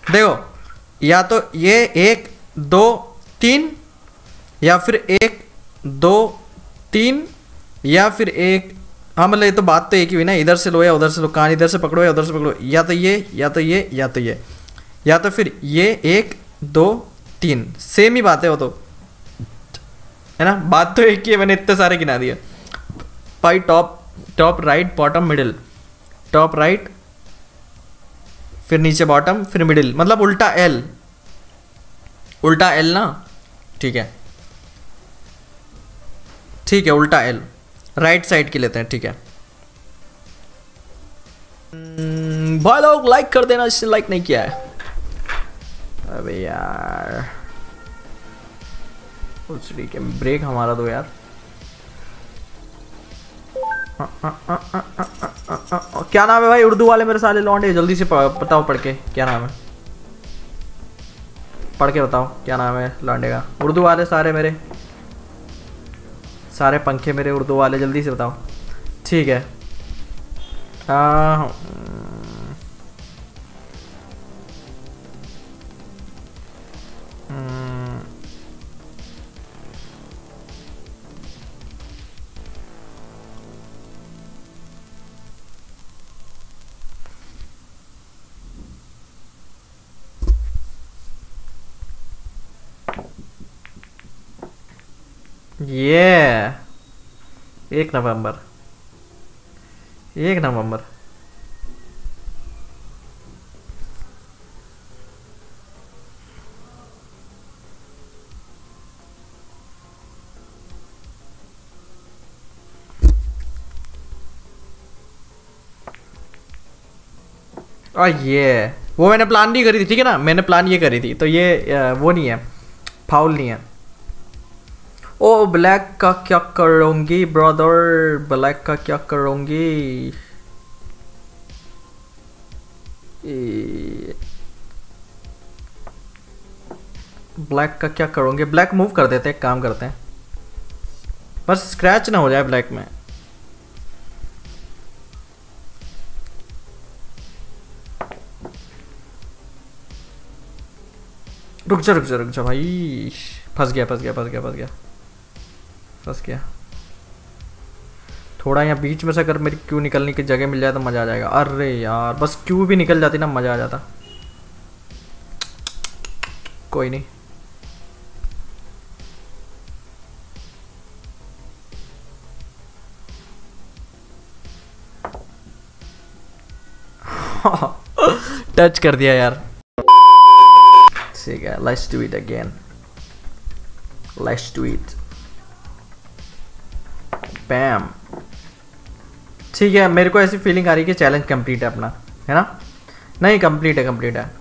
देखो, या तो ये 1 2 3, या फिर 1 2 3, या फिर एक, हाँ मतलब ये तो बात तो एक ही हुई ना, इधर से लो या उधर से लो, कान इधर से पकड़ो या उधर से पकड़ो, या तो ये या तो ये या तो ये, या तो फिर ये 1 2 3, सेम ही बात है वो तो, है ना, बात तो एक ही है, मैंने इतने सारे गिना दिए भाई। Top top right bottom middle, top right फिर नीचे बॉटम फिर मिडिल, मतलब उल्टा एल, उल्टा एल ना, ठीक है ठीक है, उल्टा एल राइट साइड की लेते हैं, ठीक है। भाई लोग लाइक कर देना जिसने लाइक नहीं किया है। अबे यार उस के ब्रेक हमारा दो यार। क्या नाम है भाई उर्दू वाले मेरे साले लौंडे, जल्दी से बताओ पढ़ के क्या नाम है, पढ़ के बताओ क्या नाम है लौंडे का, उर्दू वाले सारे मेरे, सारे पंखे मेरे उर्दू वाले, जल्दी से बताओ, ठीक है। ये 1 नवंबर, 1 नवंबर। और ये वो मैंने प्लान नहीं करी थी, ठीक है ना, मैंने प्लान ये करी थी, तो ये वो नहीं है, फाउल नहीं है। ओ ब्लैक का क्या करूँगी ब्रदर, ब्लैक का क्या करूँगी, ब्लैक का क्या करोगे, ब्लैक मूव कर देते हैं, काम करते हैं, बस स्क्रैच ना हो जाए ब्लैक में। रुक जा रुक जा रुक जा भाई, फंस गया फंस गया फंस गया फंस गया फंस गया। थोड़ा यहाँ बीच में से अगर मेरी क्यू निकलने की जगह मिल जाए तो मज़ा आ जाएगा। अरे यार बस क्यू भी निकल जाती ना, मज़ा आ जाता। कोई नहीं, टच कर दिया यार। ठीक है, let's do it again, let's do it, bam. ठीक है, मेरे को ऐसी फीलिंग आ रही है कि चैलेंज कंप्लीट है अपना, है ना? नहीं कंप्लीट है, कंप्लीट है।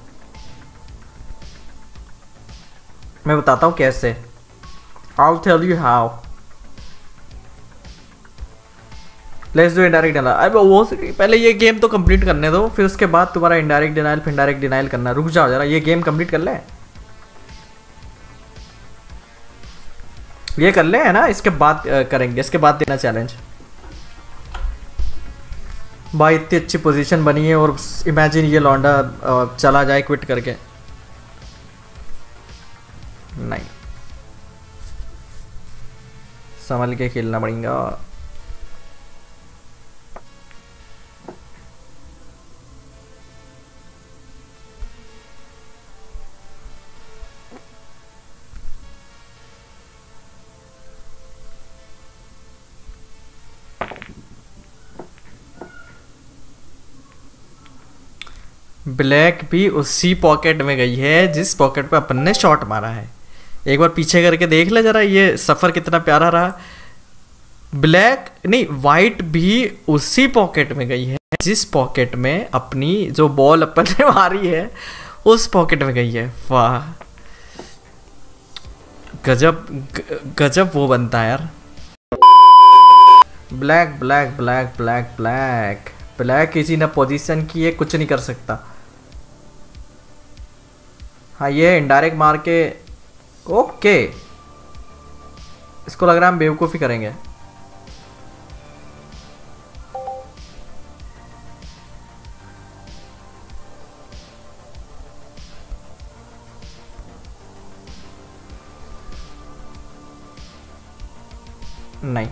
मैं बताता हूँ कैसे, I'll tell you how। Let's do indirect denial. अरे वो पहले ये गेम तो कंप्लीट करने दो, फिर उसके बाद तुम्हारा इनडायरेक्ट डिनाइल फिर इनडायरेक्ट डिनाइल करना। रुक जाओ जरा, ये गेम कंप्लीट कर ले, ये कर ले, है ना, इसके बाद करेंगे, इसके बाद देना चैलेंज। भाई इतनी अच्छी पोजीशन बनी है, और इमेजिन ये लौंडा चला जाए क्विट करके। नहीं, संभल के खेलना पड़ेगा। ब्लैक भी उसी पॉकेट में गई है जिस पॉकेट पे अपन ने शॉट मारा है। एक बार पीछे करके देख ले जरा, ये सफर कितना प्यारा रहा। ब्लैक नहीं, वाइट भी उसी पॉकेट में गई है जिस पॉकेट में अपनी जो बॉल अपन ने मारी है उस पॉकेट में गई है। वाह, गजब गजब वो बनता है यार। Black black black black black black किसी ने पोजीशन की है, कुछ नहीं कर सकता। हाँ ये इनडायरेक्ट मार के, ओके, इसको लग रहा है हम बेवकूफ़ी करेंगे। नहीं,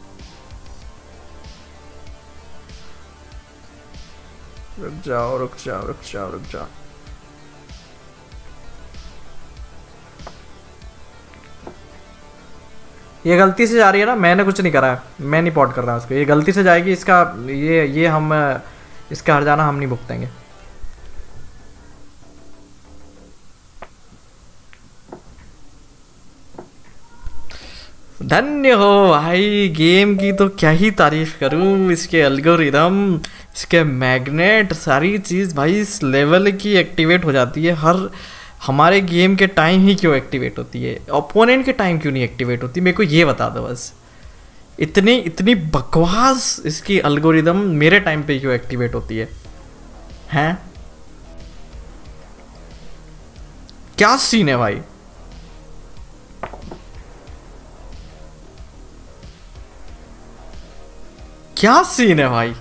रुक जाओ रुक जाओ रुक जाओ रुक जाओ। ये गलती से जा रही है ना, मैंने कुछ नहीं करा है, मैं नहीं पॉट कर रहा उसको, ये गलती से जाएगी। इसका ये हम इसका हर जाना हम नहीं भुगतेंगे। धन्य हो भाई, गेम की तो क्या ही तारीफ करूं, इसके एल्गोरिदम, इसके मैग्नेट, सारी चीज़ भाई इस लेवल की एक्टिवेट हो जाती है। हर हमारे गेम के टाइम ही क्यों एक्टिवेट होती है, ओपोनेंट के टाइम क्यों नहीं एक्टिवेट होती, मेरे को ये बता दो बस। इतनी इतनी बकवास इसकी एल्गोरिदम मेरे टाइम पे क्यों एक्टिवेट होती है? हैं क्या सीन है भाई? क्या सीन है भाई?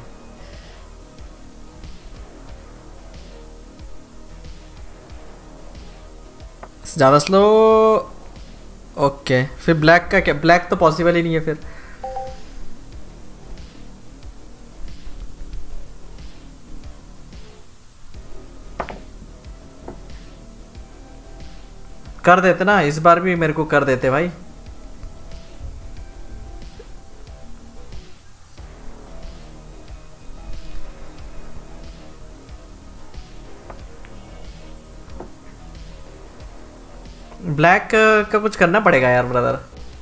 ज़्यादा स्लो। ओके, फिर ब्लैक का क्या? ब्लैक तो पॉसिबल ही नहीं है फिर। कर देते ना, इस बार भी मेरे को कर देते भाई। ब्लैक का कुछ करना पड़ेगा यार ब्रदर।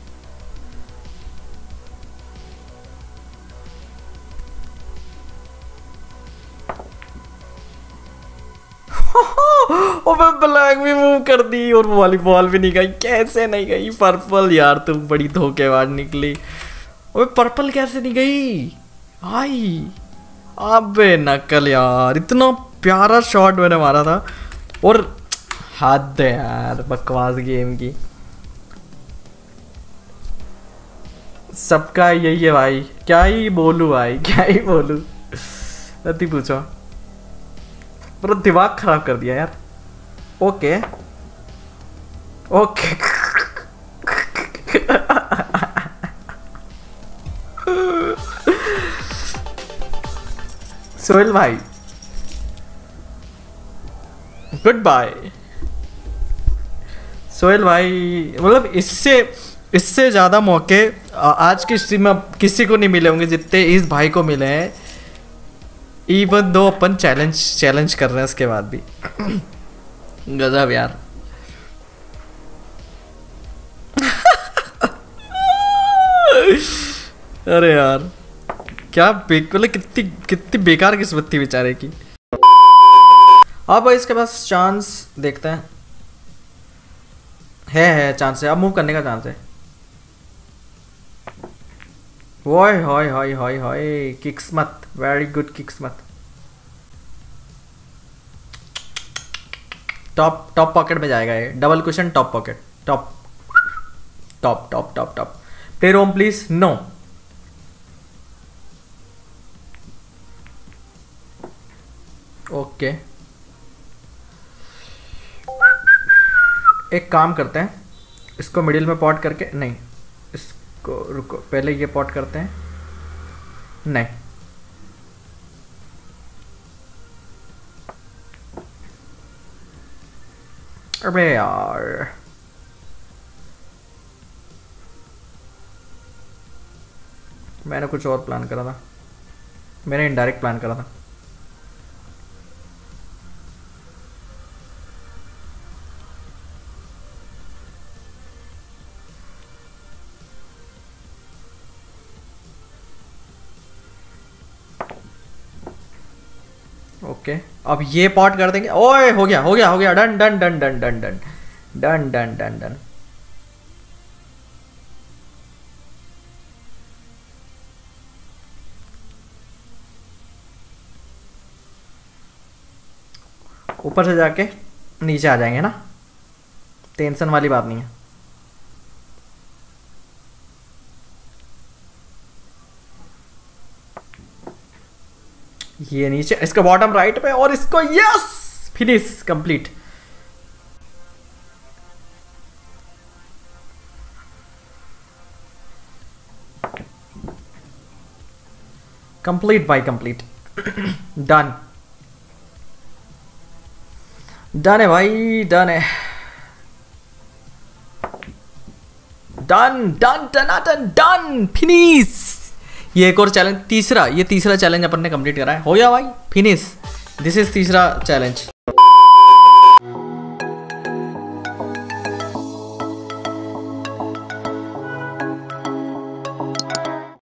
ओबे ब्लैक भी मूव कर दी और वो वाली बॉल भी नहीं गई। कैसे नहीं गई पर्पल? यार तुम बड़ी धोखेबाज निकली। ओबे पर्पल कैसे नहीं गई भाई? अबे नकल यार, इतना प्यारा शॉट मैंने मारा था और हद है यार बकवास गेम की। सबका यही है भाई, क्या ही बोलूं भाई, क्या ही बोलूं। नहीं पूछो, पूरा दिमाग खराब कर दिया यार। Okay okay. सोहेल भाई गुड बाय। सोहेल भाई मतलब इससे ज़्यादा मौके आज की स्ट्रीम में किसी को नहीं मिले होंगे जितने इस भाई को मिले हैं। इवन दो अपन चैलेंज कर रहे हैं इसके बाद भी। गजब यार। अरे यार क्या मतलब कितनी बेकार किस्मत थी बेचारे की। अब इसके पास चांस देखते हैं, है चांस है, अब मूव करने का चांस है। वॉय हॉय हॉय हॉय हॉय, किस्मत, वेरी गुड किस्मत। टॉप पॉकेट में जाएगा ये, double question top pocket, top top top top top. Play roam please, no. Okay एक काम करते हैं, इसको मिडिल में पॉट करके, नहीं इसको रुको, पहले ये पॉट करते हैं। नहीं अबे यार मैंने कुछ और प्लान करा था, मैंने इनडायरेक्ट प्लान करा था। ओके अब ये पॉट कर देंगे। ओए हो गया हो गया हो गया, done done done done done done done done done done. ऊपर से जाके नीचे आ जाएंगे ना, टेंशन वाली बात नहीं है। ये नीचे, इसका बॉटम राइट पे, और इसको यस फिनिश कंप्लीट। कंप्लीट भाई कंप्लीट। डन डन है भाई, डन है, done done done done done finish. ये एक और चैलेंज, तीसरा, ये तीसरा चैलेंज अपन ने कंप्लीट करा है, हो गया भाई फिनिश। दिस इज तीसरा चैलेंज।